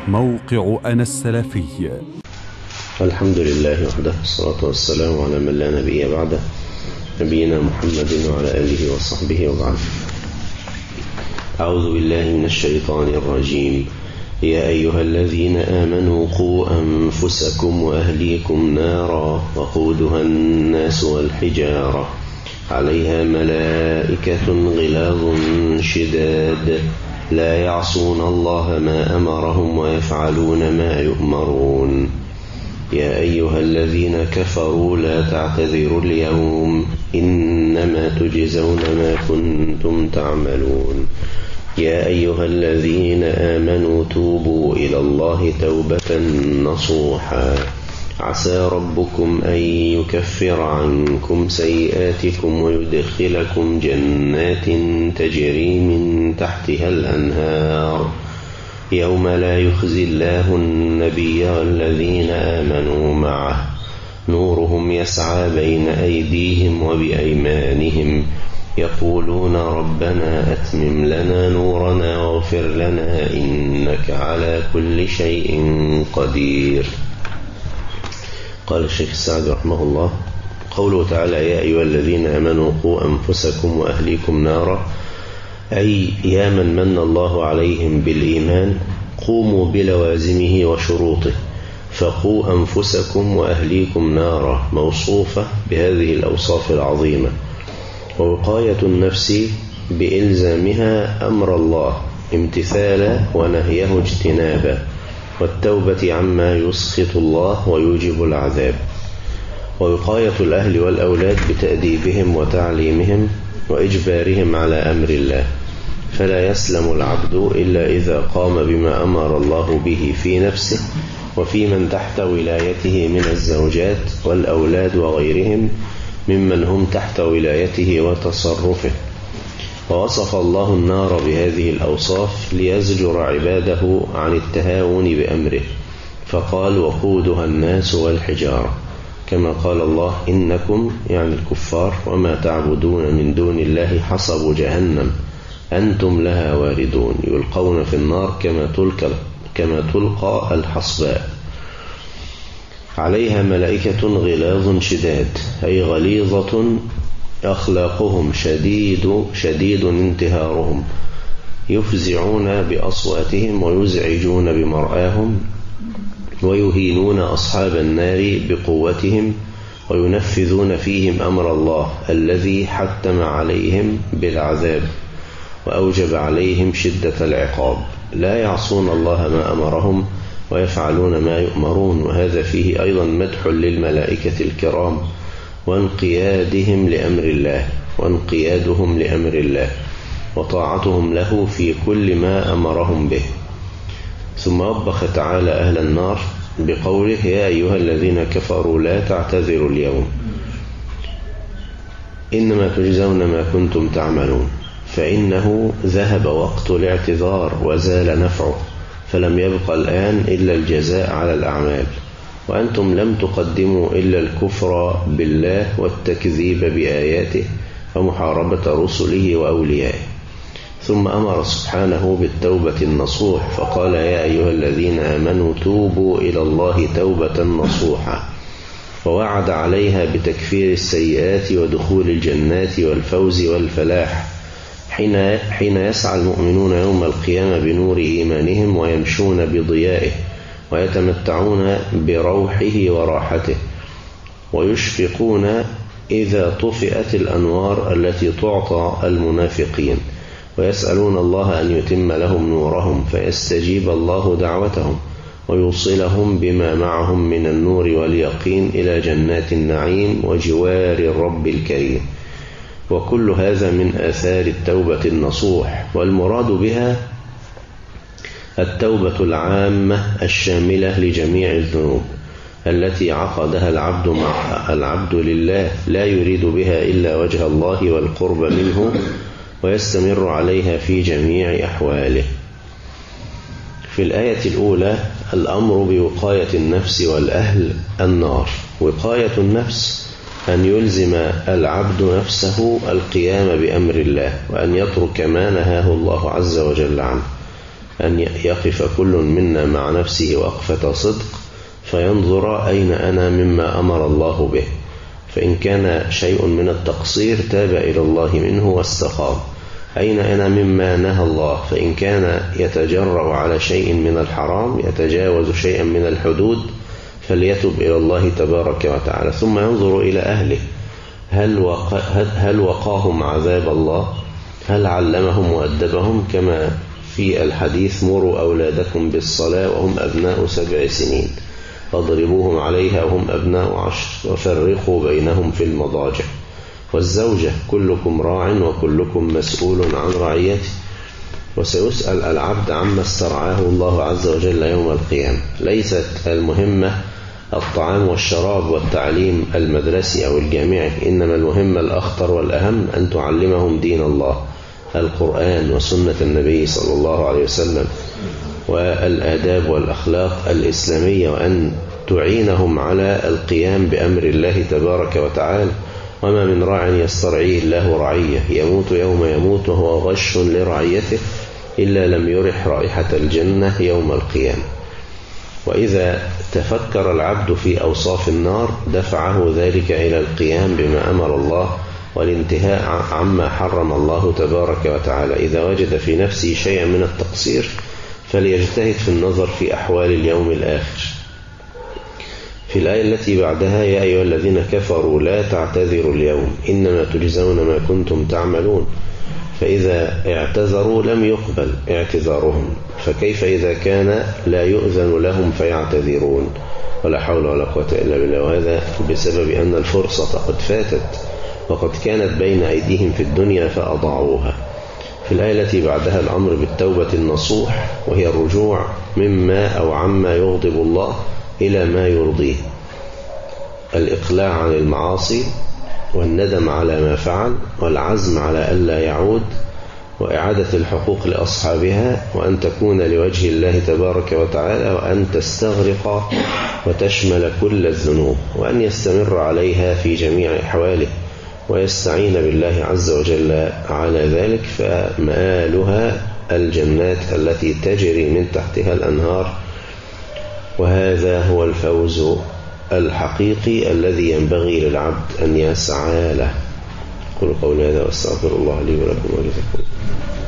موقع أنا السلفي. الحمد لله وحده، والصلاة والسلام على من لا نبي بعده، نبينا محمد وعلى آله وصحبه وبعد. أعوذ بالله من الشيطان الرجيم. يا أيها الذين آمنوا قوا أنفسكم وأهليكم نارا وقودها الناس والحجارة عليها ملائكة غلاظ شداد لا يعصون الله ما أمرهم ويفعلون ما يؤمرون. يا أيها الذين كفروا لا تعتذروا اليوم إنما تجزون ما كنتم تعملون. يا أيها الذين آمنوا توبوا إلى الله توبة نصوحا عسى ربكم أن يكفر عنكم سيئاتكم ويدخلكم جنات تجري من تحتها الأنهار يوم لا يخزي الله النبي والذين آمنوا معه نورهم يسعى بين أيديهم وبأيمانهم يقولون ربنا أتمم لنا نورنا واغفر لنا إنك على كل شيء قدير. قال الشيخ السعدي رحمه الله: قوله تعالى: يا أيها الذين آمنوا قوا أنفسكم وأهليكم نارا، أي يا من من الله عليهم بالإيمان قوموا بلوازمه وشروطه، فقوا أنفسكم وأهليكم نارا موصوفة بهذه الأوصاف العظيمة، ووقاية النفس بإلزامها أمر الله امتثالا ونهيه اجتنابا، والتوبة عما يسخط الله ويوجب العذاب، ووقاية الأهل والأولاد بتأديبهم وتعليمهم وإجبارهم على أمر الله، فلا يسلم العبد إلا إذا قام بما أمر الله به في نفسه وفي من تحت ولايته من الزوجات والأولاد وغيرهم ممن هم تحت ولايته وتصرفه. ووصف الله النار بهذه الأوصاف ليزجر عباده عن التهاون بأمره، فقال: وقودها الناس والحجارة، كما قال الله: إنكم يعني الكفار وما تعبدون من دون الله حصب جهنم أنتم لها واردون، يلقون في النار كما تلقى الحصباء. عليها ملائكة غلاظ شداد، أي غليظة أخلاقهم شديد انتهارهم، يفزعون بأصواتهم ويزعجون بمرآهم، ويهينون أصحاب النار بقوتهم، وينفذون فيهم أمر الله الذي حتم عليهم بالعذاب وأوجب عليهم شدة العقاب. لا يعصون الله ما أمرهم ويفعلون ما يؤمرون، وهذا فيه أيضا مدح للملائكة الكرام وانقيادهم لأمر الله وطاعتهم له في كل ما أمرهم به. ثم وبخ تعالى أهل النار بقوله: يا أيها الذين كفروا لا تعتذروا اليوم إنما تجزون ما كنتم تعملون، فإنه ذهب وقت الاعتذار وزال نفعه، فلم يبق الآن إلا الجزاء على الأعمال، وأنتم لم تقدموا إلا الكفر بالله والتكذيب بآياته ومحاربة رسله وأوليائه. ثم أمر سبحانه بالتوبة النصوح، فقال: يا أيها الذين آمنوا توبوا إلى الله توبة نصوحا، ووعد عليها بتكفير السيئات ودخول الجنات والفوز والفلاح حين يسعى المؤمنون يوم القيامة بنور إيمانهم ويمشون بضيائه ويتمتعون بروحه وراحته، ويشفقون إذا طفئت الأنوار التي تعطى المنافقين، ويسألون الله أن يتم لهم نورهم فيستجيب الله دعوتهم ويوصلهم بما معهم من النور واليقين إلى جنات النعيم وجوار الرب الكريم. وكل هذا من آثار التوبة النصوح، والمراد بها التوبة العامة الشاملة لجميع الذنوب التي عقدها العبد لله، لا يريد بها إلا وجه الله والقرب منه، ويستمر عليها في جميع أحواله. في الآية الأولى الأمر بوقاية النفس والأهل النار. وقاية النفس أن يلزم العبد نفسه القيام بأمر الله، وأن يترك ما نهاه الله عز وجل عنه. أن يقف كل منا مع نفسه وقفة صدق فينظر أين أنا مما أمر الله به، فإن كان شيء من التقصير تاب إلى الله منه واستقام. أين أنا مما نهى الله، فإن كان يتجرأ على شيء من الحرام يتجاوز شيئا من الحدود فليتب إلى الله تبارك وتعالى، ثم ينظر إلى أهله، هل وقاهم عذاب الله، هل علمهم وأدبهم، كما في الحديث: مروا أولادكم بالصلاة وهم أبناء 7 سنين واضربوهم عليها وهم أبناء 10 وفرقوا بينهم في المضاجع. والزوجة: كلكم راع وكلكم مسؤول عن رعيته. وسيسأل العبد عما استرعاه الله عز وجل يوم القيامة. ليست المهمة الطعام والشراب والتعليم المدرسي أو الجامعي، إنما المهمة الأخطر والأهم أن تعلمهم دين الله، القرآن وسنة النبي صلى الله عليه وسلم والآداب والأخلاق الإسلامية، وأن تعينهم على القيام بأمر الله تبارك وتعالى. وما من راع يسترعيه الله رعية يموت يوم يموت وهو غش لرعيته إلا لم يرح رائحة الجنة يوم القيامة. وإذا تفكر العبد في أوصاف النار دفعه ذلك إلى القيام بما أمر الله والانتهاء عما حرم الله تبارك وتعالى. إذا وجد في نفسه شيئا من التقصير فليجتهد في النظر في أحوال اليوم الآخر. في الآية التي بعدها: يا أيها الذين كفروا لا تعتذروا اليوم إنما تجزون ما كنتم تعملون. فإذا اعتذروا لم يقبل اعتذارهم، فكيف إذا كان لا يؤذن لهم فيعتذرون؟ ولا حول ولا قوة إلا بالله. وهذا بسبب أن الفرصة قد فاتت وقد كانت بين أيديهم في الدنيا فأضاعوها. في الآية التي بعدها الأمر بالتوبة النصوح، وهي الرجوع مما أو عما يغضب الله إلى ما يرضيه، الإقلاع عن المعاصي والندم على ما فعل والعزم على ألا يعود وإعادة الحقوق لأصحابها، وأن تكون لوجه الله تبارك وتعالى، وأن تستغرق وتشمل كل الذنوب، وأن يستمر عليها في جميع أحواله ويستعين بالله عز وجل على ذلك، فمآلها الجنات التي تجري من تحتها الأنهار. وهذا هو الفوز الحقيقي الذي ينبغي للعبد أن يسعى له. قولوا قولي هذا واستغفر الله لي ولكم ولجزاكم.